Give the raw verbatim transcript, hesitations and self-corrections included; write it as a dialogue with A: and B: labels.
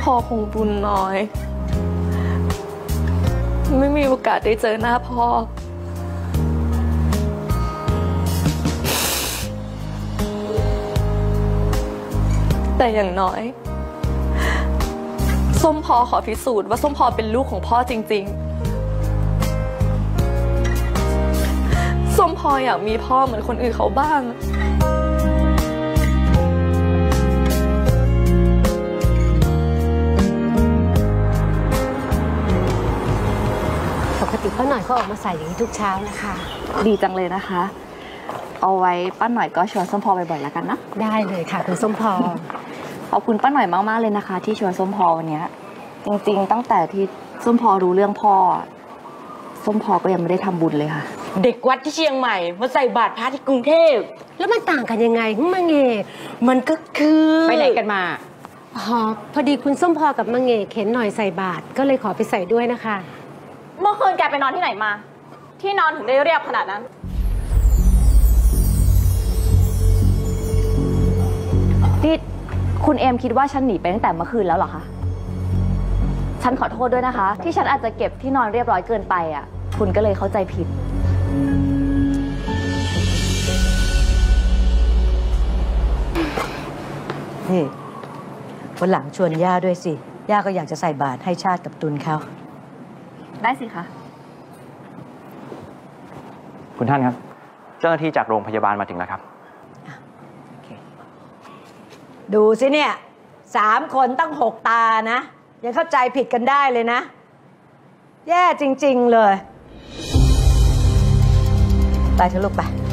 A: พ่อคงบุญน้อยไม่มีโอกาสได้เจอหน้าพ่อแต่อย่างน้อยส้มพอขอพิสูจน์ว่าส้มพอเป็นลูกของพ่อจริงๆส้มพออยากมีพ่อเหมือนคนอื่นเขาบ้าง
B: ปกติป้าหน่อยก็ออกมาใส่อย่างนี้ทุกเช้านะคะ
A: ดีจังเลยนะคะเอาไว้ป้าหน่อยก็ชวนส้มพอบ่อยๆแล้วกันนะ
B: ได้เลยค่ะคุณส้มพอ
A: ขอบคุณป้าหน่อยมากๆเลยนะคะที่ชวนส้มพอวันนี้จริงๆตั้งแต่ที่ส้มพอรู้เรื่องพ่อส้มพอก็ยังไม่ได้ทำบุญเลยค่ะ
C: เด็กวัดที่เชียงใหม่มาใส่บาตรพระที่กรุงเทพ
B: แล้วมันต่างกันยังไงมังเง
C: มันก็คือ
B: ไปไหนกันมาอ๋อพอดีคุณส้มพอกับมังเงเข็นหน่อยใส่บาตรก็เลยขอไปใส่ด้วยนะคะ
D: เมื่อคืนแกไปนอนที่ไหนมาที่นอนถึงได้เรียบขนาดนั้น
A: นี่คุณเอมคิดว่าฉันหนีไปตั้งแต่เมื่อคืนแล้วเหรอคะฉันขอโทษด้วยนะคะที่ฉันอาจจะเก็บที่นอนเรียบร้อยเกินไปอ่ะคุณก็เลยเข้าใจผิด
E: นี่วันหลังชวนย่าด้วยสิย่าก็อยากจะใส่บาตรให้ชาติกับตุลเขา
A: ได้สิคะ
F: คุณท่านครับเจ้าหน้าที่จากโรงพยาบาลมาถึงแล้วครับ
E: ดูสิเนี่ยสามคนตั้งหกตานะยังเข้าใจผิดกันได้เลยนะแย่จริงๆเลยไปเถอะลูกไป